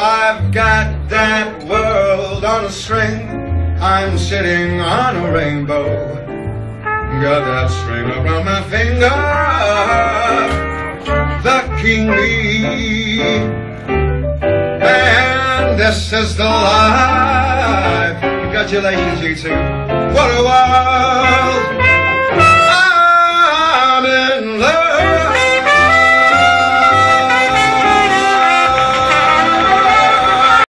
I've got that world on a string. I'm sitting on a rainbow. Got that string around my finger. The king bee. And this is the life. Congratulations, you two. What a world.